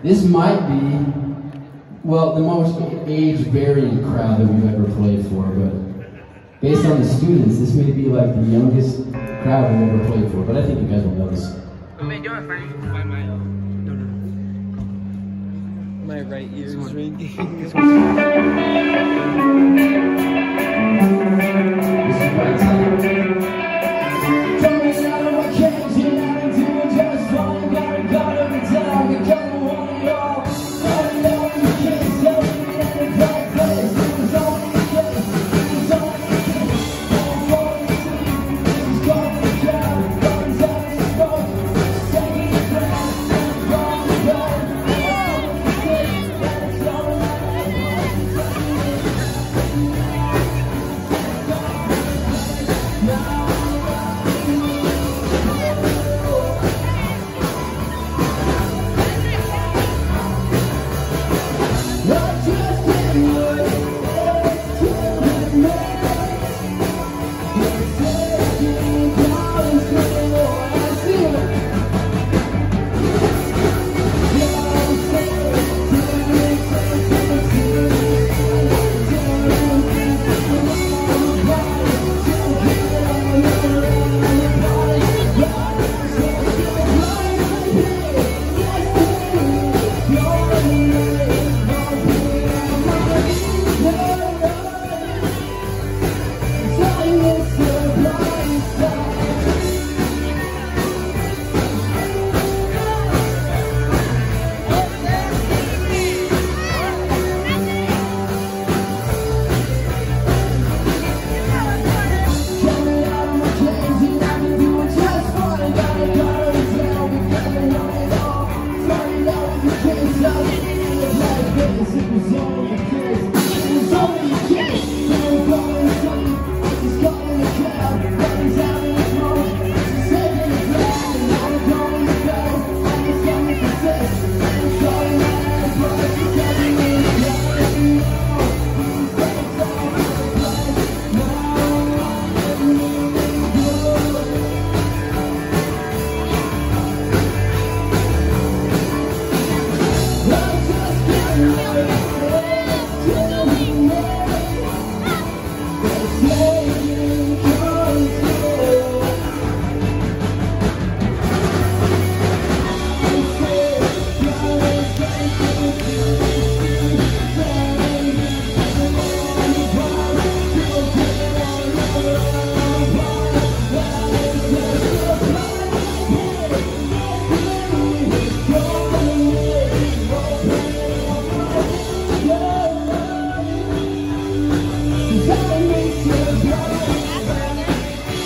This might be, well, the most age-varying crowd that we've ever played for, but based on the students, this may be like the youngest crowd we've ever played for, but I think you guys will know this. My right ear is ringing.